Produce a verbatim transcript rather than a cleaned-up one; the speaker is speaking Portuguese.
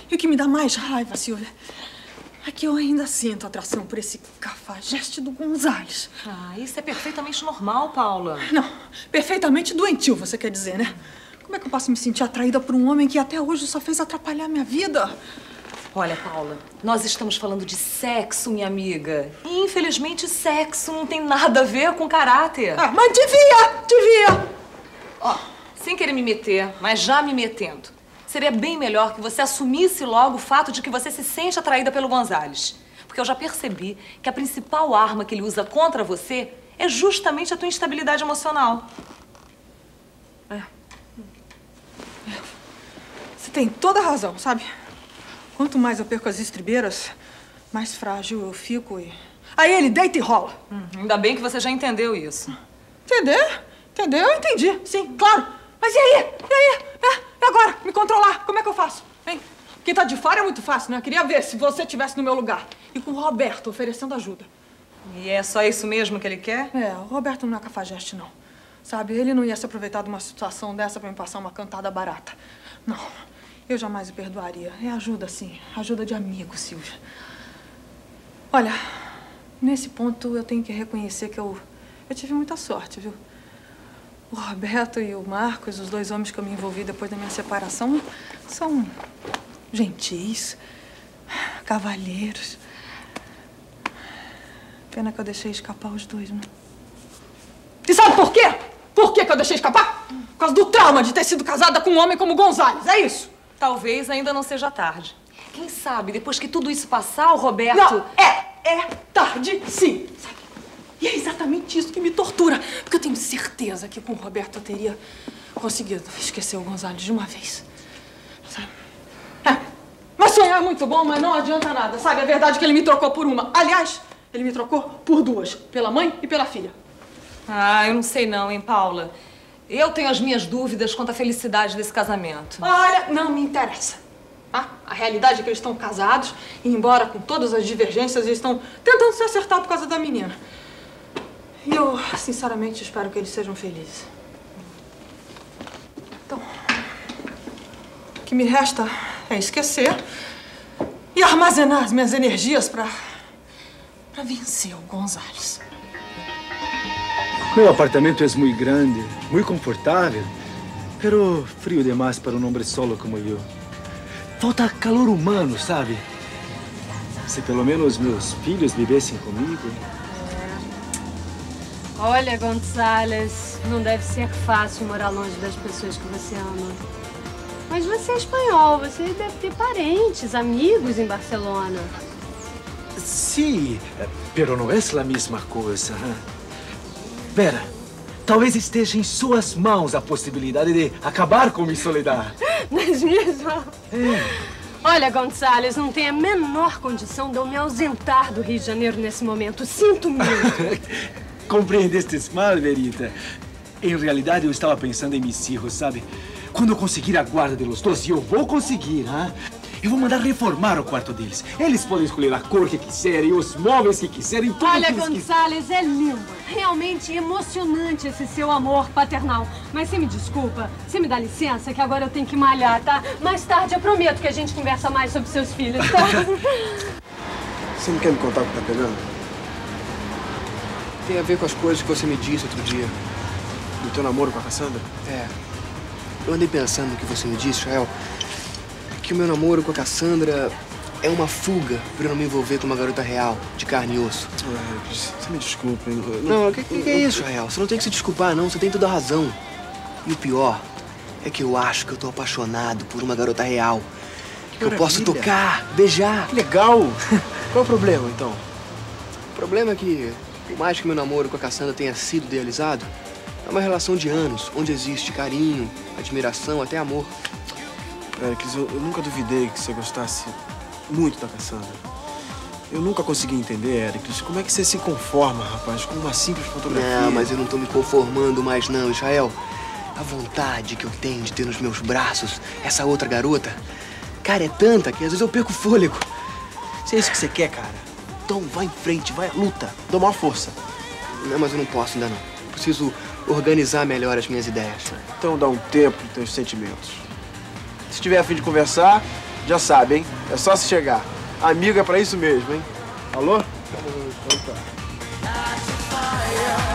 E o que me dá mais raiva, Silvia, é que eu ainda sinto atração por esse cafajeste do Gonzales. Ah, isso é perfeitamente normal, Paula. Não, perfeitamente doentio, você quer dizer, né? Como é que eu posso me sentir atraída por um homem que até hoje só fez atrapalhar a minha vida? Olha, Paula, nós estamos falando de sexo, minha amiga. E, infelizmente, sexo não tem nada a ver com caráter. Ah, mas devia, devia. Ó, sem querer me meter, mas já me metendo, seria bem melhor que você assumisse logo o fato de que você se sente atraída pelo Gonzales. Porque eu já percebi que a principal arma que ele usa contra você é justamente a tua instabilidade emocional. É. Você tem toda a razão, sabe? Quanto mais eu perco as estribeiras, mais frágil eu fico e... Aí ele deita e rola. Hum, ainda bem que você já entendeu isso. Entender? Entender? Eu entendi. Sim, claro. Mas e aí? E aí? É, e agora? Me controlar? Como é que eu faço? Hein? Quem tá de fora é muito fácil, né? Eu queria ver se você estivesse no meu lugar. E com o Roberto oferecendo ajuda. E é só isso mesmo que ele quer? É, o Roberto não é cafajeste, não. Sabe, ele não ia se aproveitar de uma situação dessa pra me passar uma cantada barata. Não. Eu jamais o perdoaria. É ajuda, sim. Ajuda de amigo, Silvia. Olha, nesse ponto eu tenho que reconhecer que eu, eu tive muita sorte, viu? O Roberto e o Marcos, os dois homens que eu me envolvi depois da minha separação, são gentis, cavalheiros. Pena que eu deixei escapar os dois, né? E sabe por quê? Por que que eu deixei escapar? Por causa do trauma de ter sido casada com um homem como Gonzales, é isso? Talvez ainda não seja tarde. Quem sabe, depois que tudo isso passar, o Roberto... Não, é, é tarde sim, sabe? E é exatamente isso que me tortura. Porque eu tenho certeza que com o Roberto eu teria conseguido esquecer o Gonzales de uma vez. Sabe? É, mas sonhar é muito bom, mas não adianta nada, sabe? A verdade é que ele me trocou por uma. Aliás, ele me trocou por duas. Pela mãe e pela filha. Ah, eu não sei não, hein, Paula? Eu tenho as minhas dúvidas quanto à felicidade desse casamento. Olha, não me interessa. Tá? A realidade é que eles estão casados e, embora com todas as divergências, eles estão tentando se acertar por causa da menina. E eu, sinceramente, espero que eles sejam felizes. Então, o que me resta é esquecer e armazenar as minhas energias para para vencer o Gonzales. Meu apartamento é muito grande, muito confortável, pero frio demais para um homem solo como eu. Falta calor humano, sabe? Se pelo menos meus filhos vivessem comigo. Olha, Gonzales, não deve ser fácil morar longe das pessoas que você ama. Mas você é espanhol, você deve ter parentes, amigos em Barcelona. Sim, pero não é a mesma coisa. Vera, talvez esteja em suas mãos a possibilidade de acabar com minha soledade. Nas minhas mãos? É. Olha, Gonzales, não tem a menor condição de eu me ausentar do Rio de Janeiro nesse momento. Sinto muito. Compreendestes mal, Verita. Em realidade, eu estava pensando em meus filhos, sabe? Quando eu conseguir a guarda dos dois, e eu vou conseguir, hein? Eu vou mandar reformar o quarto deles. Eles podem escolher a cor que quiserem, os móveis que quiserem, tudo Olha, que eles Gonzales, é lindo. Realmente emocionante esse seu amor paternal. Mas você me desculpa, você me dá licença que agora eu tenho que malhar, tá? Mais tarde eu prometo que a gente conversa mais sobre seus filhos, tá? Você não quer me contar o que tá pegando? Tem a ver com as coisas que você me disse outro dia. Do teu namoro com a Cassandra? É. Eu andei pensando no que você me disse, Israel. Que o meu namoro com a Cassandra é uma fuga pra eu não me envolver com uma garota real, de carne e osso. Ah, você me desculpa. Eu, eu, não, o que, que, que é isso, Israel? Você não tem que se desculpar, não. Você tem toda a razão. E o pior é que eu acho que eu tô apaixonado por uma garota real. Que, que eu posso tocar, beijar. Que legal! Qual é o problema, então? O problema é que, por mais que meu namoro com a Cassandra tenha sido idealizado, é uma relação de anos, onde existe carinho, admiração, até amor. Pericles, eu, eu nunca duvidei que você gostasse muito da Cassandra. Eu nunca consegui entender, Pericles, como é que você se conforma, rapaz, com uma simples fotografia. Não, mas eu não tô me conformando mais não, Israel. A vontade que eu tenho de ter nos meus braços essa outra garota, cara, é tanta que às vezes eu perco o fôlego. Se é isso que você quer, cara, então vai em frente, vai à luta, dá uma força. Não, mas eu não posso ainda não. Preciso organizar melhor as minhas ideias. Então dá um tempo pros teus sentimentos. Se tiver a fim de conversar, Já sabe, hein? É só se chegar. Amigo é pra isso mesmo, hein? Alô? Então tá.